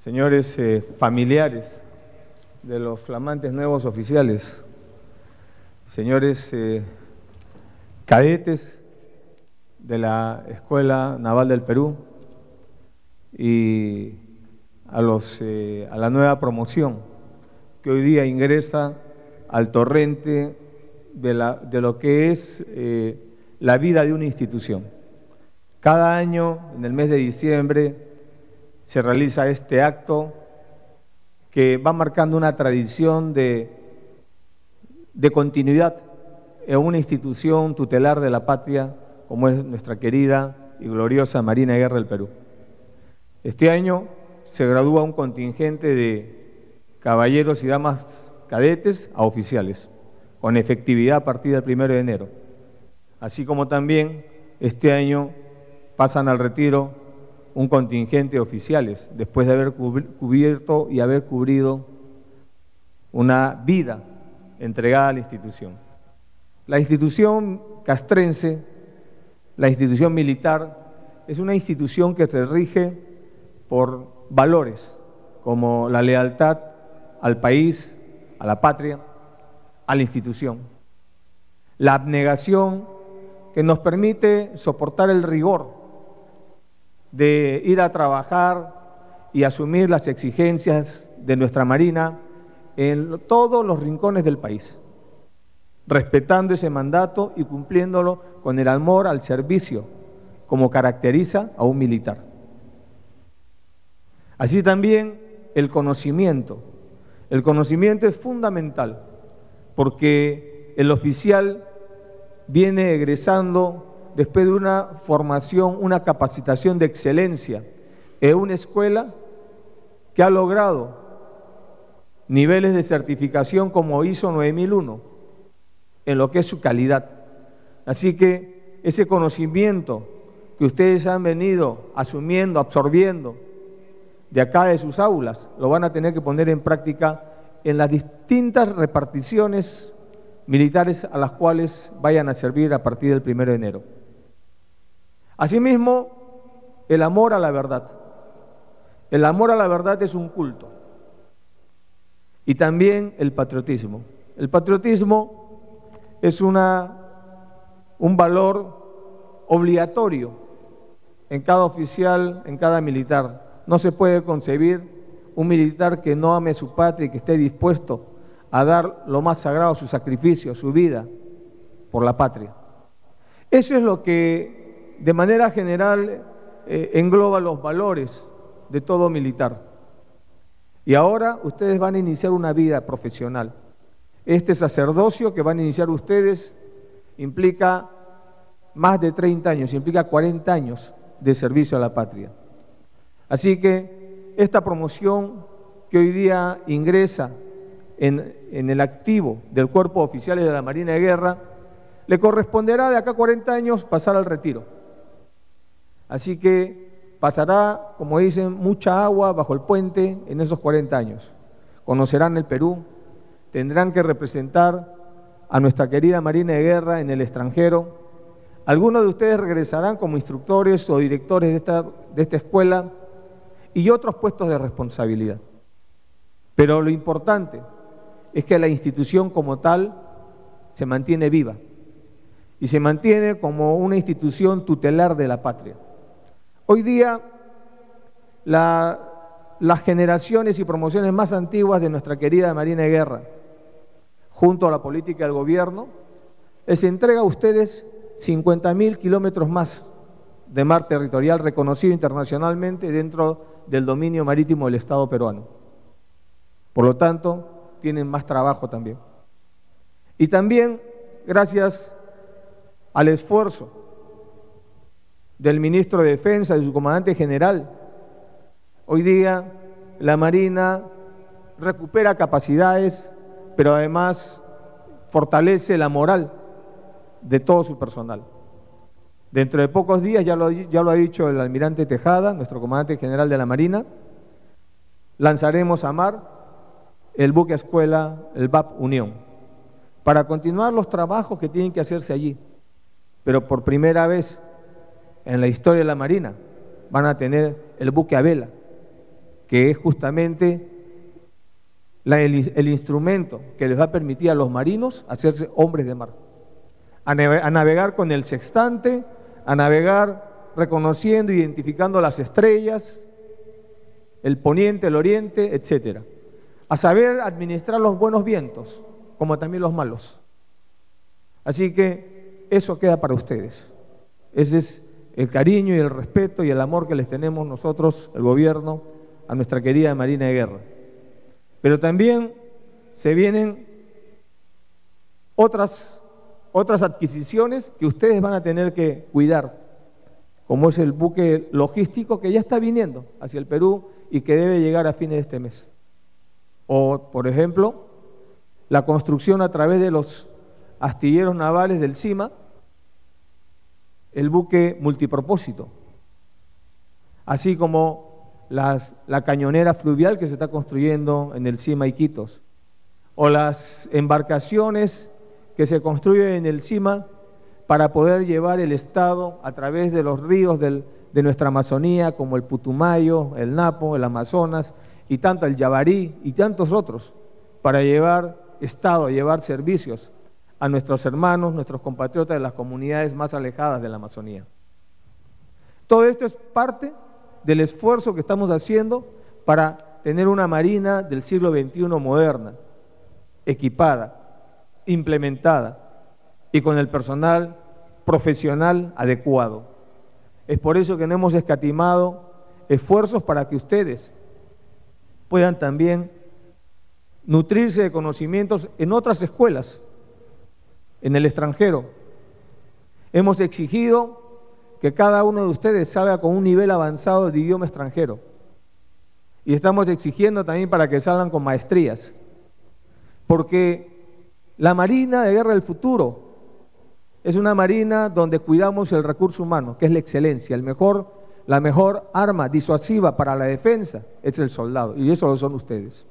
señores familiares de los flamantes nuevos oficiales, señores cadetes de la Escuela Naval del Perú y a la nueva promoción que hoy día ingresa al torrente de lo que es la vida de una institución. Cada año, en el mes de diciembre, se realiza este acto que va marcando una tradición de continuidad en una institución tutelar de la patria como es nuestra querida y gloriosa Marina de Guerra del Perú. Este año se gradúa un contingente de caballeros y damas cadetes a oficiales, con efectividad a partir del 1 de enero. Así como también este año pasan al retiro un contingente de oficiales, después de haber cubierto y haber cubrido una vida entregada a la institución. La institución castrense, la institución militar, es una institución que se rige por valores como la lealtad al país, a la patria, a la institución. La abnegación que nos permite soportar el rigor de ir a trabajar y asumir las exigencias de nuestra Marina en todos los rincones del país, respetando ese mandato y cumpliéndolo con el amor al servicio, como caracteriza a un militar. Así también el conocimiento. El conocimiento es fundamental, porque el oficial viene egresando después de una formación, una capacitación de excelencia en una escuela que ha logrado niveles de certificación como ISO 9001 en lo que es su calidad. Así que ese conocimiento que ustedes han venido asumiendo, absorbiendo de acá de sus aulas, lo van a tener que poner en práctica en las distintas reparticiones militares a las cuales vayan a servir a partir del 1 de enero. Asimismo, el amor a la verdad. El amor a la verdad es un culto. Y también el patriotismo. El patriotismo es un valor obligatorio en cada oficial, en cada militar. No se puede concebir un militar que no ame su patria y que esté dispuesto a dar lo más sagrado, su sacrificio, su vida por la patria. Eso es lo que de manera general engloba los valores de todo militar. Y ahora ustedes van a iniciar una vida profesional. Este sacerdocio que van a iniciar ustedes implica más de 30 años, implica 40 años de servicio a la patria. Así que esta promoción que hoy día ingresa en el activo del Cuerpo de Oficiales de la Marina de Guerra, le corresponderá de acá a 40 años pasar al retiro. Así que pasará, como dicen, mucha agua bajo el puente en esos 40 años. Conocerán el Perú, tendrán que representar a nuestra querida Marina de Guerra en el extranjero. Algunos de ustedes regresarán como instructores o directores de esta escuela y otros puestos de responsabilidad. Pero lo importante es que la institución como tal se mantiene viva y se mantiene como una institución tutelar de la patria. Hoy día, las generaciones y promociones más antiguas de nuestra querida Marina de Guerra, junto a la política del gobierno, les entrega a ustedes 50.000 kilómetros más de mar territorial reconocido internacionalmente dentro del dominio marítimo del Estado peruano. Por lo tanto, tienen más trabajo también. Y también, gracias al esfuerzo del ministro de Defensa, de su comandante general, hoy día la Marina recupera capacidades, pero además fortalece la moral de todo su personal. Dentro de pocos días, ya lo ha dicho el almirante Tejada, nuestro comandante general de la Marina, lanzaremos a mar el buque escuela, el VAP Unión, para continuar los trabajos que tienen que hacerse allí. Pero por primera vez en la historia de la Marina van a tener el buque a vela, que es justamente el instrumento que les va a permitir a los marinos hacerse hombres de mar, a navegar con el sextante, a navegar reconociendo, identificando las estrellas, el poniente, el oriente, etcétera, a saber administrar los buenos vientos, como también los malos. Así que eso queda para ustedes. Ese es el cariño y el respeto y el amor que les tenemos nosotros, el gobierno, a nuestra querida Marina de Guerra. Pero también se vienen otras adquisiciones que ustedes van a tener que cuidar, como es el buque logístico que ya está viniendo hacia el Perú y que debe llegar a fines de este mes. O, por ejemplo, la construcción a través de los astilleros navales del CIMA, el buque multipropósito, así como la cañonera fluvial que se está construyendo en el CIMA Iquitos, o las embarcaciones que se construyen en el CIMA para poder llevar el Estado a través de los ríos de nuestra Amazonía, como el Putumayo, el Napo, el Amazonas, y tanto el Yabarí y tantos otros, para llevar Estado, llevar servicios a nuestros hermanos, nuestros compatriotas de las comunidades más alejadas de la Amazonía. Todo esto es parte del esfuerzo que estamos haciendo para tener una marina del siglo XXI moderna, equipada, implementada y con el personal profesional adecuado. Es por eso que no hemos escatimado esfuerzos para que ustedes puedan también nutrirse de conocimientos en otras escuelas, en el extranjero. Hemos exigido que cada uno de ustedes salga con un nivel avanzado de idioma extranjero. Y estamos exigiendo también para que salgan con maestrías. Porque la Marina de Guerra del futuro es una marina donde cuidamos el recurso humano, que es la excelencia. La mejor arma disuasiva para la defensa es el soldado, y eso lo son ustedes.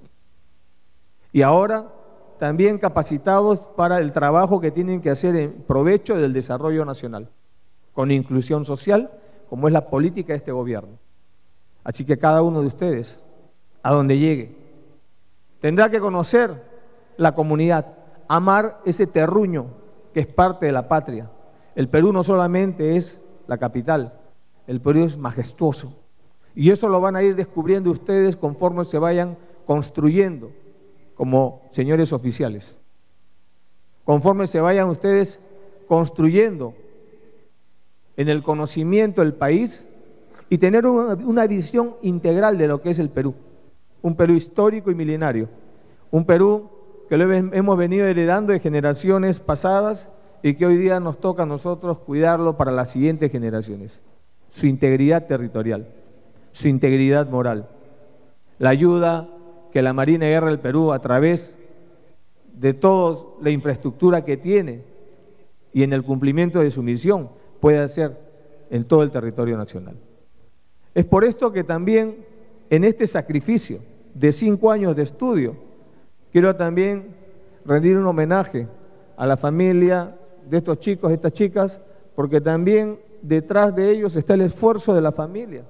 Y ahora también capacitados para el trabajo que tienen que hacer en provecho del desarrollo nacional, con inclusión social, como es la política de este gobierno. Así que cada uno de ustedes, a donde llegue, tendrá que conocer la comunidad, amar ese terruño que es parte de la patria. El Perú no solamente es la capital, el Perú es majestuoso. Y eso lo van a ir descubriendo ustedes conforme se vayan construyendo como señores oficiales. Conforme se vayan ustedes construyendo en el conocimiento del país y tener una visión integral de lo que es el Perú, un Perú histórico y milenario, un Perú que lo hemos venido heredando de generaciones pasadas y que hoy día nos toca a nosotros cuidarlo para las siguientes generaciones. Su integridad territorial, su integridad moral, la ayuda que la Marina de Guerra del Perú, a través de toda la infraestructura que tiene y en el cumplimiento de su misión, puede hacer en todo el territorio nacional. Es por esto que también en este sacrificio de 5 años de estudio, quiero también rendir un homenaje a la familia de estos chicos, de estas chicas, porque también detrás de ellos está el esfuerzo de la familia,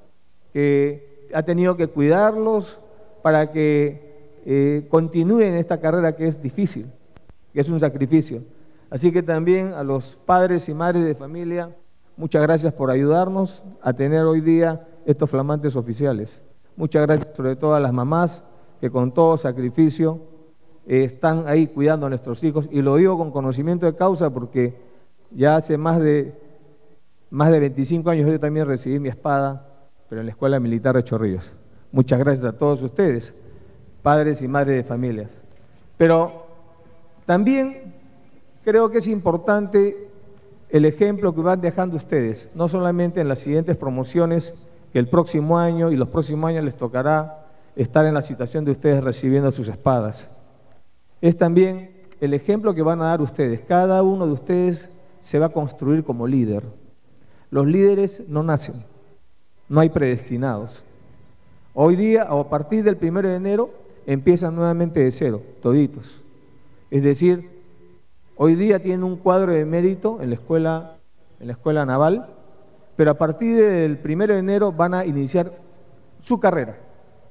que ha tenido que cuidarlos para que continúen esta carrera que es difícil, que es un sacrificio. Así que también a los padres y madres de familia, muchas gracias por ayudarnos a tener hoy día estos flamantes oficiales. Muchas gracias sobre todo a las mamás que con todo sacrificio están ahí cuidando a nuestros hijos, y lo digo con conocimiento de causa porque ya hace más de 25 años yo también recibí mi espada, pero en la Escuela Militar de Chorrillos. Muchas gracias a todos ustedes, padres y madres de familias. Pero también creo que es importante el ejemplo que van dejando ustedes, no solamente en las siguientes promociones, que el próximo año y los próximos años les tocará estar en la situación de ustedes recibiendo sus espadas. Es también el ejemplo que van a dar ustedes. Cada uno de ustedes se va a construir como líder. Los líderes no nacen, no hay predestinados. Hoy día, o a partir del 1 de enero, empiezan nuevamente de cero, toditos. Es decir, hoy día tienen un cuadro de mérito en la escuela naval, pero a partir del 1 de enero van a iniciar su carrera,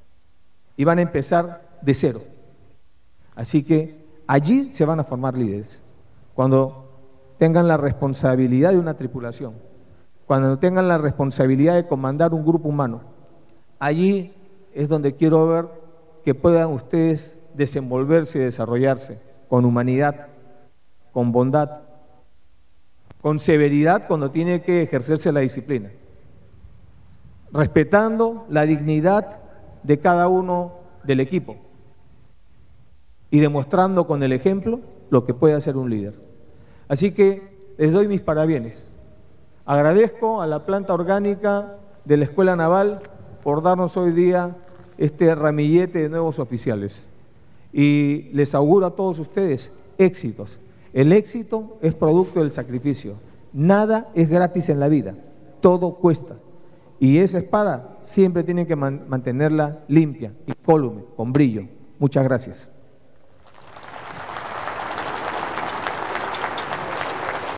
y van a empezar de cero. Así que allí se van a formar líderes. Cuando tengan la responsabilidad de una tripulación, cuando tengan la responsabilidad de comandar un grupo humano, allí es donde quiero ver que puedan ustedes desenvolverse y desarrollarse con humanidad, con bondad, con severidad cuando tiene que ejercerse la disciplina, respetando la dignidad de cada uno del equipo y demostrando con el ejemplo lo que puede hacer un líder. Así que les doy mis parabienes. Agradezco a la planta orgánica de la Escuela Naval por darnos hoy día este ramillete de nuevos oficiales. Y les auguro a todos ustedes éxitos. El éxito es producto del sacrificio. Nada es gratis en la vida, todo cuesta. Y esa espada siempre tienen que mantenerla limpia, incólume, con brillo. Muchas gracias.